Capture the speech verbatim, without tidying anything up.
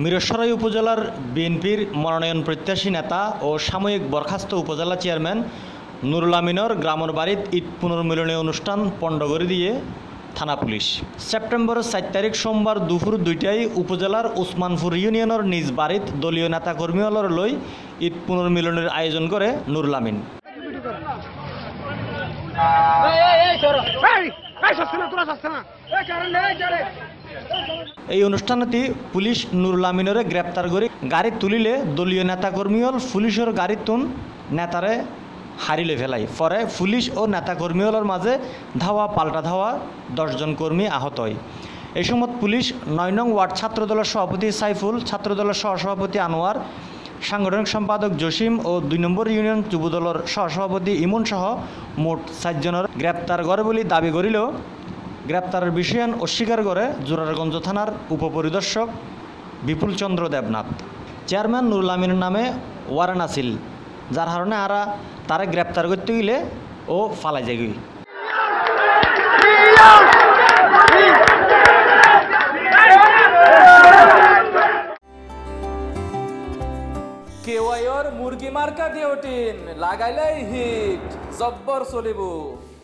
মিরসরাই উপজেলার বিএনপির মনোনয়ন প্রত্যাশী নেতা ও সাময়িক বরখাস্ত উপজেলা চেয়ারম্যান নুরুল আমিনের গ্রামের বাড়িত ঈদ পুনর্মিলনী অনুষ্ঠান পণ্ড করে দিয়ে থানা পুলিশ। সেপ্টেম্বরের চার তারিখ সোমবার দুপুর দুইটায় উপজেলার উসমানপুর ইউনিয়নের নিজ বাড়িত দলীয় নেতাকর্মীদের লই ঈদ পুনর্মিলনীর আয়োজন করে নুরুল আমিন। এই অনুষ্ঠানটি পুলিশ নুরুল আমিনরে গ্রেপ্তার করে গাড়ি তুলিলে দলীয় নেতাকর্মীল পুলিশের গাড়ি তুন নেতারে হারিলে ফেলাই। পরে পুলিশ ও নেতাকর্মীদের মাঝে ধাওয়া পাল্টা ধাওয়া দশজন কর্মী আহত হয়। এই সময় পুলিশ নয় নং ওয়ার্ড ছাত্রদলের সভাপতি সাইফুল, ছাত্রদলের সহসভাপতি আনোয়ার, সাংগঠনিক সম্পাদক জসিম ও দুই নম্বর ইউনিয়ন যুবদলের সহসভাপতি ইমন সহ মোট চারজনের গ্রেপ্তার করে বলে দাবি করিলেও গ্রেপ্তারের বিষয়ান অস্বীকার করে জোরারগঞ্জ থানার উপপরিদর্শক বিপুল চন্দ্র দেবনাথ। চেয়ারম্যান নুরুল আমিনের নামে ওয়ারেন্ট আছিল, যার কারণে আরা তারা গ্রেপ্তার করতে গেলে ও ফালাই যায়। কেওয়াইর মুরগি মার্কা দিওটিন লাগাইলাই হিট জব্বর চলিব।